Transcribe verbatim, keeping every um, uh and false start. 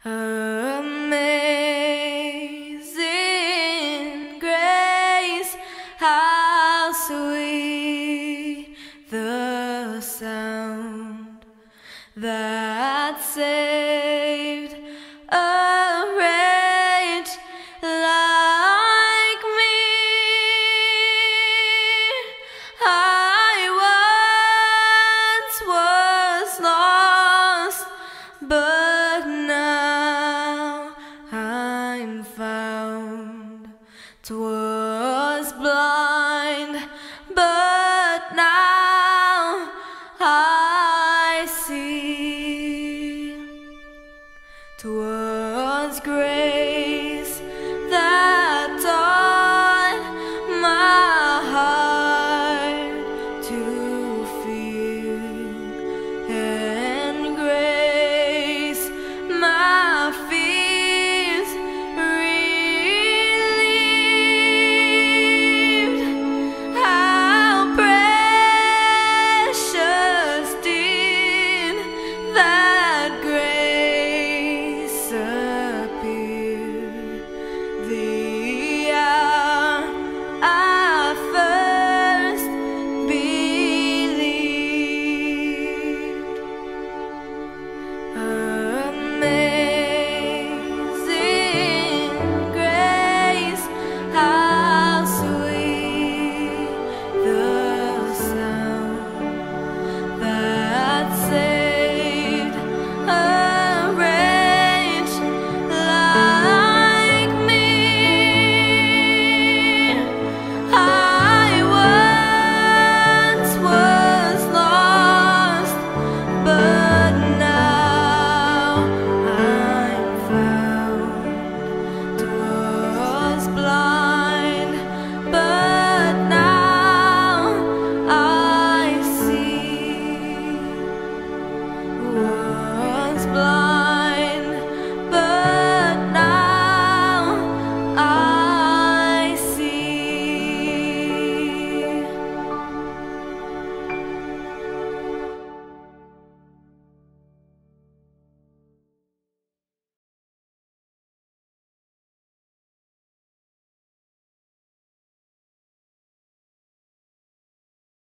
Amazing grace, how sweet the sound that saved a wretch like me. I once was lost, but now I'm found. 'Twas blind, but now I see. 'Twas great.